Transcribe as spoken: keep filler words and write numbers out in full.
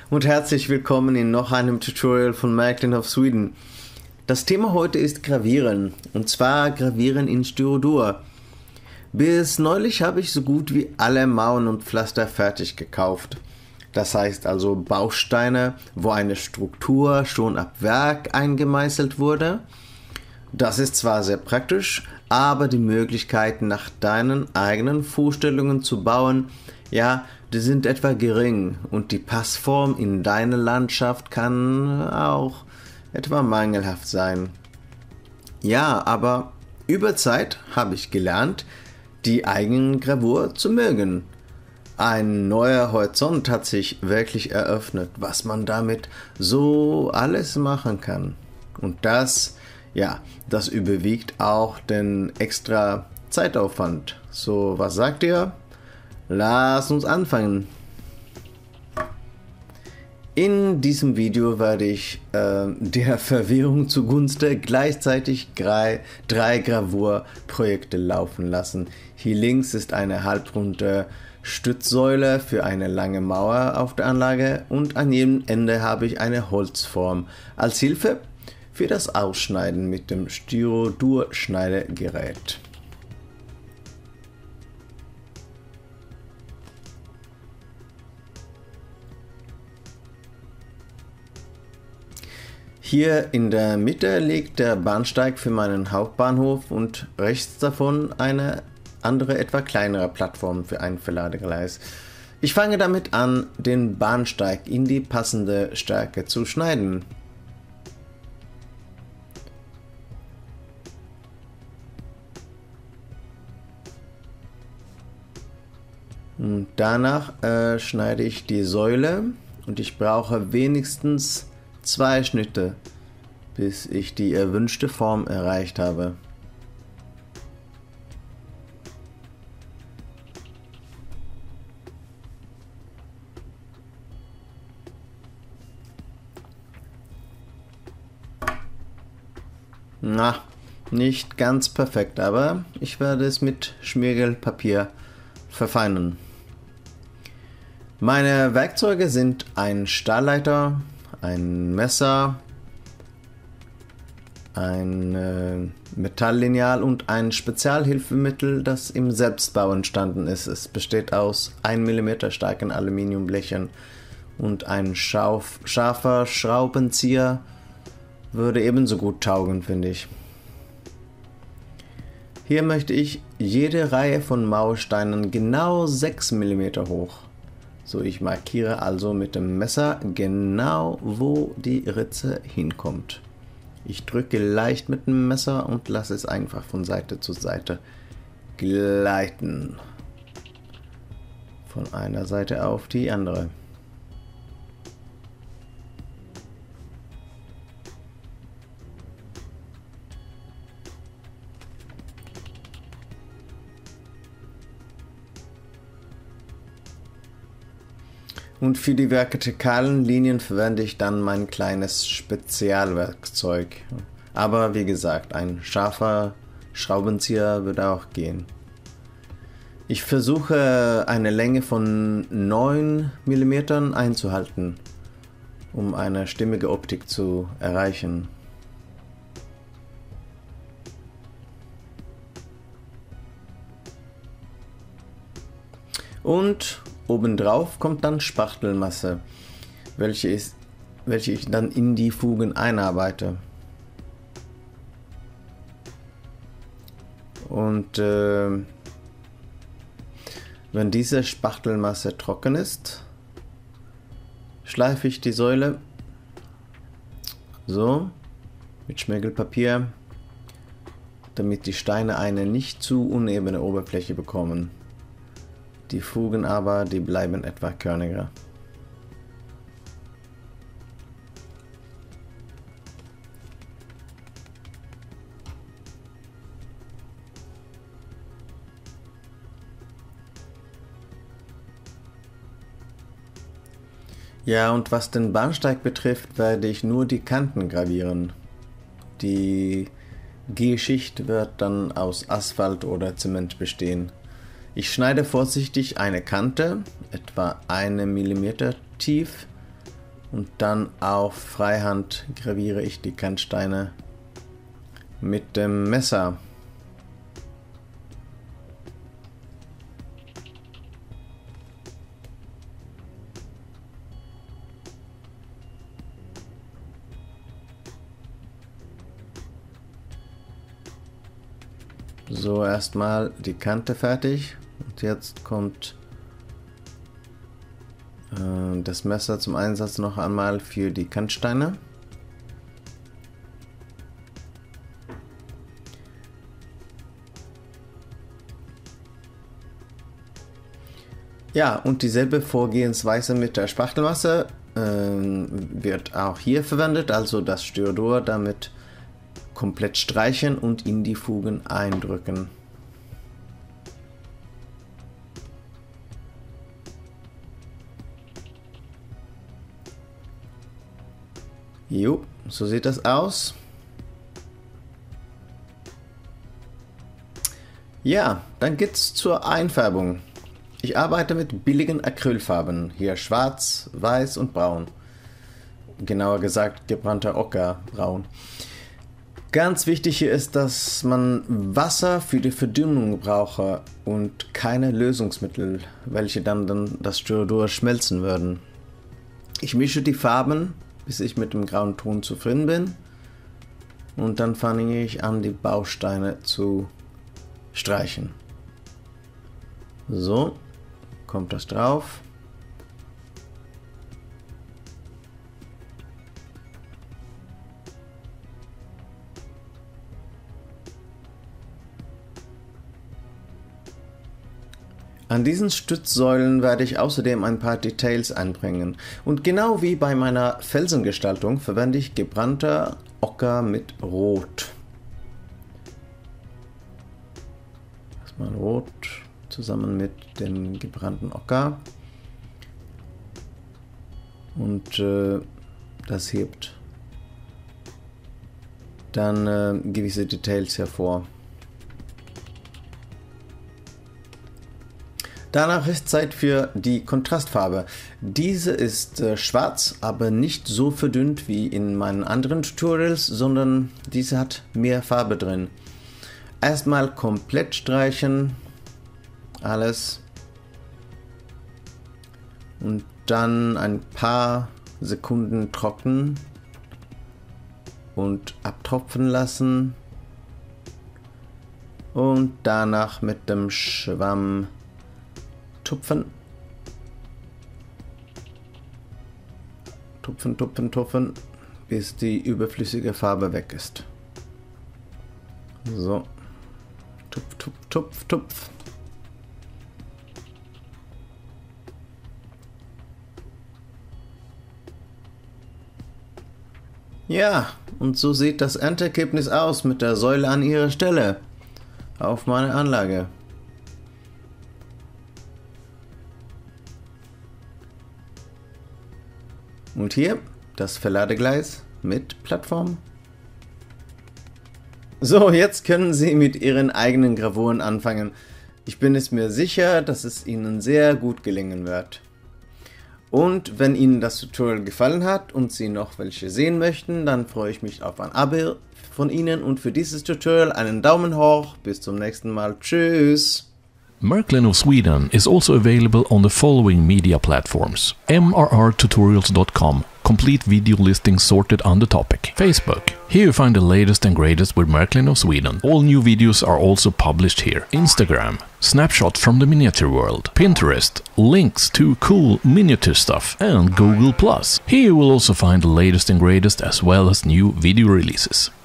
und herzlich willkommen in noch einem Tutorial von Märklin of Sweden. Das Thema heute ist Gravieren, und zwar Gravieren in Styrodur. Bis neulich habe ich so gut wie alle Mauern und Pflaster fertig gekauft. Das heißt also Bausteine, wo eine Struktur schon ab Werk eingemeißelt wurde. Das ist zwar sehr praktisch, aber die Möglichkeiten nach deinen eigenen Vorstellungen zu bauen, ja, die sind etwa gering und die Passform in deine Landschaft kann auch etwa mangelhaft sein. Ja, aber über Zeit habe ich gelernt, die Eigengravur zu mögen. Ein neuer Horizont hat sich wirklich eröffnet, was man damit so alles machen kann. Und das, ja, das überwiegt auch den extra Zeitaufwand. So, was sagt ihr? Lass uns anfangen. In diesem Video werde ich äh, der Verwirrung zugunsten gleichzeitig drei, drei Gravurprojekte laufen lassen. Hier links ist eine halbrunde Stützsäule für eine lange Mauer auf der Anlage und an jedem Ende habe ich eine Holzform als Hilfe für das Ausschneiden mit dem Styrodur-Schneidegerät. Hier in der Mitte liegt der Bahnsteig für meinen Hauptbahnhof und rechts davon eine andere, etwa kleinere Plattform für ein Verladegleis. Ich fange damit an, den Bahnsteig in die passende Stärke zu schneiden. Und danach äh, schneide ich die Säule und ich brauche wenigstens zwei Schnitte, bis ich die erwünschte Form erreicht habe. Na, nicht ganz perfekt, aber ich werde es mit Schmirgelpapier verfeinern. Meine Werkzeuge sind ein Stahlleiter, ein Messer, ein äh, Metalllineal und ein Spezialhilfemittel, das im Selbstbau entstanden ist. Es besteht aus ein Millimeter starken Aluminiumblechen und ein scharf, scharfer Schraubenzieher würde ebenso gut taugen, finde ich. Hier möchte ich jede Reihe von Mauersteinen genau sechs Millimeter hoch. So, ich markiere also mit dem Messer genau, wo die Ritze hinkommt. Ich drücke leicht mit dem Messer und lasse es einfach von Seite zu Seite gleiten. Von einer Seite auf die andere. Und für die vertikalen Linien verwende ich dann mein kleines Spezialwerkzeug. Aber wie gesagt, ein scharfer Schraubenzieher würde auch gehen. Ich versuche eine Länge von neun Millimeter einzuhalten, um eine stimmige Optik zu erreichen. Und obendrauf kommt dann Spachtelmasse, welche, ist, welche ich dann in die Fugen einarbeite. Und äh, wenn diese Spachtelmasse trocken ist, schleife ich die Säule so mit Schmirgelpapier, damit die Steine eine nicht zu unebene Oberfläche bekommen. Die Fugen aber, die bleiben etwa körniger. Ja, und was den Bahnsteig betrifft, werde ich nur die Kanten gravieren. Die G-Schicht wird dann aus Asphalt oder Zement bestehen. Ich schneide vorsichtig eine Kante, etwa einen Millimeter tief, Und dann auf Freihand graviere ich die Kantsteine mit dem Messer. So, erstmal die Kante fertig und jetzt kommt äh, das Messer zum Einsatz noch einmal für die Kantsteine. Ja, und dieselbe Vorgehensweise mit der Spachtelmasse äh, wird auch hier verwendet, also das Styrodur damit komplett streichen und in die Fugen eindrücken. Jo, so sieht das aus. Ja, dann geht's zur Einfärbung. Ich arbeite mit billigen Acrylfarben, hier schwarz, weiß und braun. Genauer gesagt gebrannter Ockerbraun. Ganz wichtig hier ist, dass man Wasser für die Verdünnung brauche und keine Lösungsmittel, welche dann, dann das Styrodur schmelzen würden. Ich mische die Farben, bis ich mit dem grauen Ton zufrieden bin. Und dann fange ich an, die Bausteine zu streichen. So, kommt das drauf. An diesen Stützsäulen werde ich außerdem ein paar Details einbringen. Und genau wie bei meiner Felsengestaltung verwende ich gebrannter Ocker mit Rot. Erstmal Rot zusammen mit dem gebrannten Ocker. Und äh, das hebt dann äh, gewisse Details hervor. Danach ist Zeit für die Kontrastfarbe. Diese ist äh, schwarz, aber nicht so verdünnt wie in meinen anderen Tutorials, sondern diese hat mehr Farbe drin. Erstmal komplett streichen, alles. Und dann ein paar Sekunden trocknen und abtropfen lassen. Und danach mit dem Schwamm tupfen. Tupfen, tupfen, tupfen, bis die überflüssige Farbe weg ist. So. Tupf, tupf, tupf, tupf. Ja, und so sieht das Endergebnis aus mit der Säule an ihrer Stelle auf meiner Anlage. Und hier das Verladegleis mit Plattform. So, jetzt können Sie mit Ihren eigenen Gravuren anfangen. Ich bin es mir sicher, dass es Ihnen sehr gut gelingen wird. Und wenn Ihnen das Tutorial gefallen hat und Sie noch welche sehen möchten, dann freue ich mich auf ein Abo von Ihnen und für dieses Tutorial einen Daumen hoch. Bis zum nächsten Mal. Tschüss! Märklin of Sweden is also available on the following media platforms: m r r tutorials dot com, complete video listings sorted on the topic. Facebook, here you find the latest and greatest with Märklin of Sweden. All new videos are also published here. Instagram, snapshot from the miniature world. Pinterest, links to cool miniature stuff. And Google plus. Here you will also find the latest and greatest as well as new video releases.